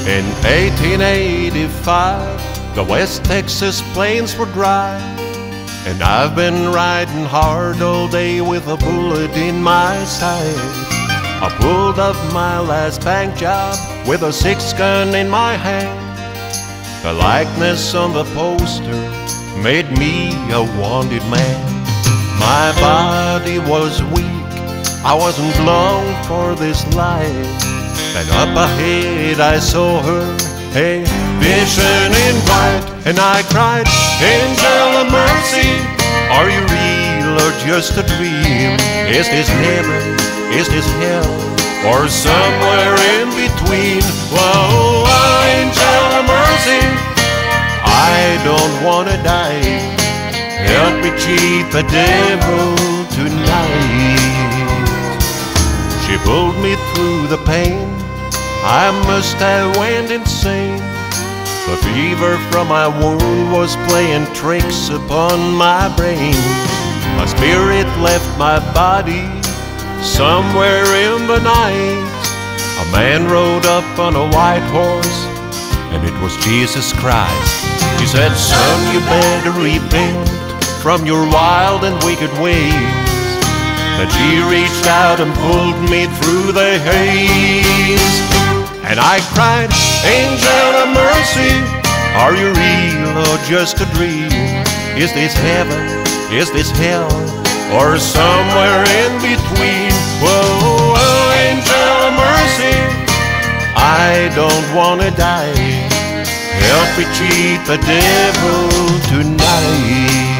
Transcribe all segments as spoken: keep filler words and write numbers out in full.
In eighteen eighty-five, the West Texas plains were dry, and I've been riding hard all day with a bullet in my side. I pulled up my last bank job with a six gun in my hand. The likeness on the poster made me a wanted man. My body was weak, I wasn't long for this life. Then up ahead I saw her, a vision in white, and I cried, "Angel of mercy, are you real or just a dream? Is this heaven, is this hell, or somewhere in between? Whoa, angel of mercy, I don't wanna die. Help me cheat the devil tonight." She pulled me through the pain, I must have went insane. The fever from my wound was playing tricks upon my brain. My spirit left my body somewhere in the night. A man rode up on a white horse, and it was Jesus Christ. He said, "Son, you better repent from your wild and wicked ways." Then she reached out and pulled me through the haze, and I cried, "Angel of mercy, are you real or just a dream? Is this heaven, is this hell, or somewhere in between? Whoa, angel of mercy, I don't wanna die. Help me cheat the devil tonight."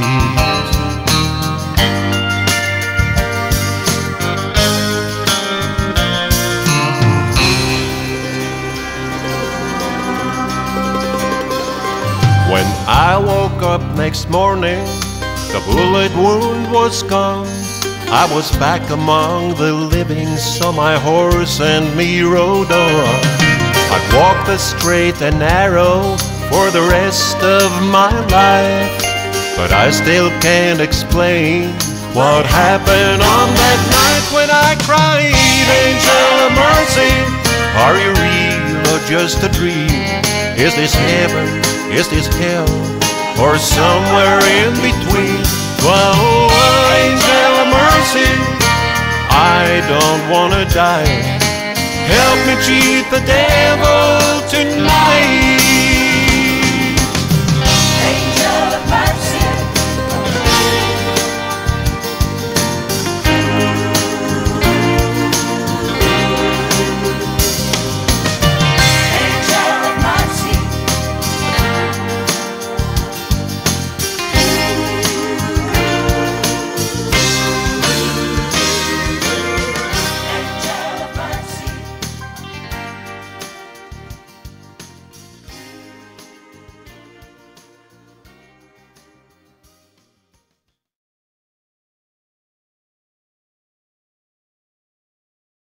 When I woke up next morning, the bullet wound was gone. I was back among the living, so my horse and me rode on. I'd walk the straight and narrow for the rest of my life, but I still can't explain what happened on that night when I cried, "Angel of mercy, are you real or just a dream? Is this heaven, is this hell, or somewhere in between? Whoa, angel of mercy, I don't wanna die. Help me cheat the devil